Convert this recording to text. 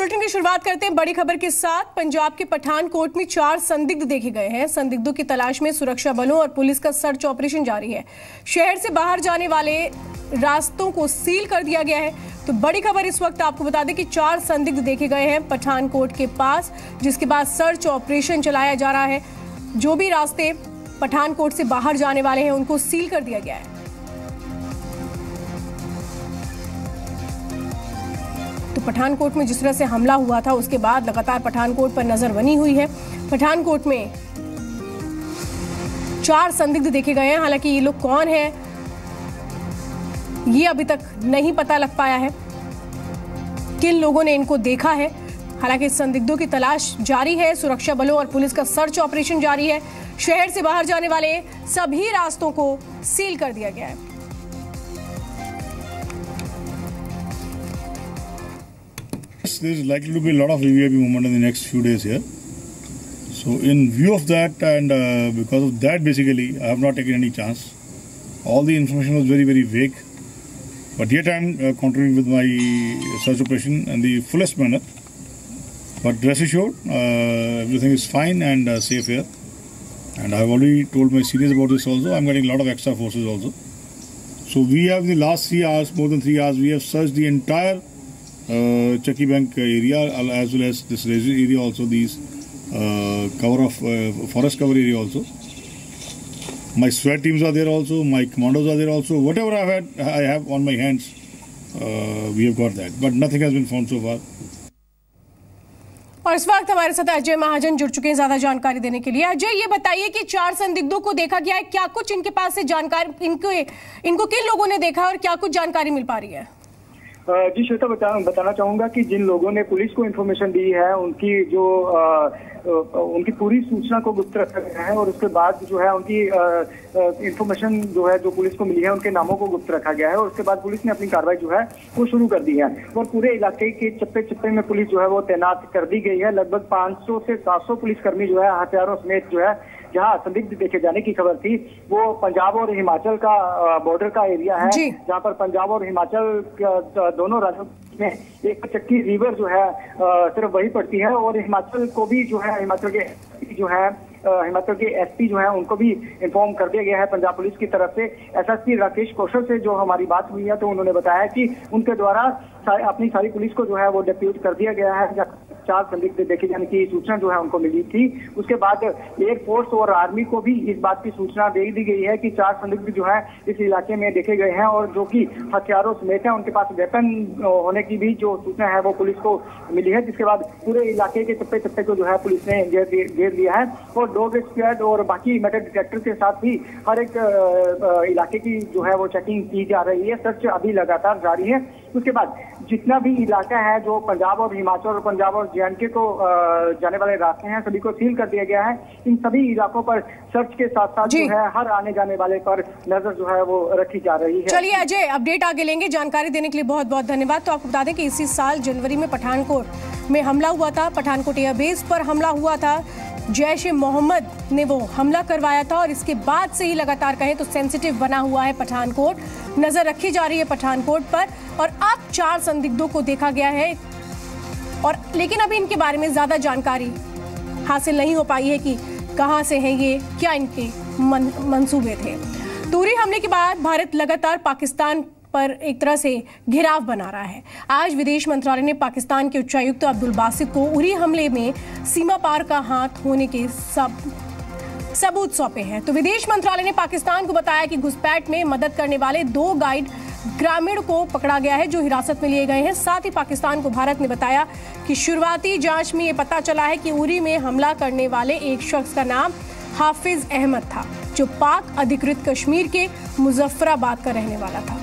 Bulletin की शुरुआत करते हैं बड़ी खबर के साथ। पंजाब के पठानकोट में 4 संदिग्ध देखे गए हैं। संदिग्धों की तलाश में सुरक्षा बलों और पुलिस का सर्च ऑपरेशन जारी है। शहर से बाहर जाने वाले रास्तों को सील कर दिया गया है। तो बड़ी खबर इस वक्त आपको बता दें कि 4 संदिग्ध देखे गए हैं पठानकोट के पास, जिसके बाद सर्च ऑपरेशन चलाया जा रहा है। जो भी रास्ते पठानकोट से बाहर जाने वाले हैं उनको सील कर दिया गया है। तो पठानकोट में जिस तरह से हमला हुआ था उसके बाद लगातार पठानकोट पर नजर बनी हुई है। पठानकोट में 4 संदिग्ध देखे गए हैं। हालांकि ये लोग कौन हैं ये अभी तक नहीं पता लग पाया है, किन लोगों ने इनको देखा है। हालांकि संदिग्धों की तलाश जारी है। सुरक्षा बलों और पुलिस का सर्च ऑपरेशन जारी है। शहर से बाहर जाने वाले सभी रास्तों को सील कर दिया गया है। There is likely to be a lot of VVIP movement in the next few days here. So in view of that and because of that basically I have not taken any chance. All the information was very vague. But yet I am continuing with my search operation in the fullest manner. But rest assured everything is fine and safe here. And I have already told my seniors about this also. I am getting a lot of extra forces also. So we have in the last 3 hours, more than 3 hours, we have searched the entire Chucky Bank area as well as this residential area also, these cover of forest cover area also. My SWAT teams are there also, my commandos are there also. Whatever I have on my hands, we have got that. But nothing has been found so far. और इस वक्त हमारे साथ अजय महाजन जुड़ चुके हैं ज्यादा जानकारी देने के लिए। अजय, ये बताइए कि 4 संदिग्धों को देखा गया है, क्या कुछ इनके पास से जानकारी, इनको किन लोगों ने देखा और क्या कुछ जानकारी मिल पा रही है? जी श्वेता, बताना चाहूंगा कि जिन लोगों ने पुलिस को इन्फॉर्मेशन दी है उनकी पूरी सूचना को गुप्त रखा गया है और उसके बाद जो है उनकी इन्फॉर्मेशन जो पुलिस को मिली है उनके नामों को गुप्त रखा गया है और उसके बाद पुलिस ने अपनी कार्रवाई जो है वो शुरू कर दी है और पूरे इलाके के चप्पे में पुलिस जो है वो तैनात कर दी गई है। लगभग 500 से 700 पुलिसकर्मी जो है हथियारों समेत जो है, जहां संदिग्ध देखे जाने की खबर थी वो पंजाब और हिमाचल का बॉर्डर का एरिया है, जहां पर पंजाब और हिमाचल दोनों राज्यों में एक चक्की रिवर जो है सिर्फ वही पड़ती है और हिमाचल को भी जो है हिमाचल के एसपी जो है उनको भी इन्फॉर्म कर दिया गया है पंजाब पुलिस की तरफ से। एसएसपी राकेश कौशल से जो हमारी बात हुई है तो उन्होंने बताया कि उनके द्वारा अपनी सारी पुलिस को जो है वो डिप्यूट कर दिया गया है। 4 संदिग्ध देखे जाने की सूचना जो है उनको मिली थी, उसके बाद एयरफोर्स और आर्मी को भी इस बात की सूचना दे दी गई है कि 4 संदिग्ध जो है इस इलाके में देखे गए हैं और जो कि हथियारों समेत है, उनके पास वेपन होने की भी जो सूचना है वो पुलिस को मिली है। जिसके बाद पूरे इलाके के चप्पे को जो है पुलिस ने घेर लिया है और डॉग स्क्वाड और बाकी मेटल डिटेक्टर के साथ भी हर एक इलाके की जो है वो चेकिंग की जा रही है। सर्च अभी लगातार जारी है। उसके बाद जितना भी इलाका है जो पंजाब और हिमाचल और पंजाब और जे&के को जाने वाले रास्ते हैं सभी को सील कर दिया गया है। इन सभी इलाकों पर सर्च के साथ साथ जो है हर आने जाने वाले पर नजर जो है वो रखी जा रही है। चलिए अजय, अपडेट आगे लेंगे। जानकारी देने के लिए बहुत बहुत धन्यवाद। तो आपको बता दें कि इसी साल जनवरी में पठानकोट में हमला हुआ था। पठानकोट एयरबेस पर हमला हुआ था। जैश-ए-मोहम्मद ने वो हमला करवाया था और इसके बाद से ही लगातार कहें तो सेंसिटिव बना हुआ है पठानकोट। नजर रखी जा रही है पठानकोट पर और अब 4 संदिग्धों को देखा गया है और लेकिन अभी इनके बारे में ज्यादा जानकारी हासिल नहीं हो पाई है कि कहां से हैं ये, क्या इनके मंसूबे थे। तो उरी हमले के बाद भारत लगातार पाकिस्तान पर एक तरह से घेराव बना रहा है। आज विदेश मंत्रालय ने पाकिस्तान के उच्चायुक्त अब्दुल बासित को उरी हमले में सीमा पार का हाथ होने के सबूत सौंपे हैं। तो विदेश मंत्रालय ने पाकिस्तान को बताया कि घुसपैठ में मदद करने वाले 2 गाइड ग्रामीण को पकड़ा गया है जो हिरासत में लिए गए हैं। साथ ही पाकिस्तान को भारत ने बताया कि शुरुआती जांच में ये पता चला है कि उरी में हमला करने वाले एक शख्स का नाम हाफिज अहमद था, जो पाक अधिकृत कश्मीर के मुजफ्फराबाद का रहने वाला था।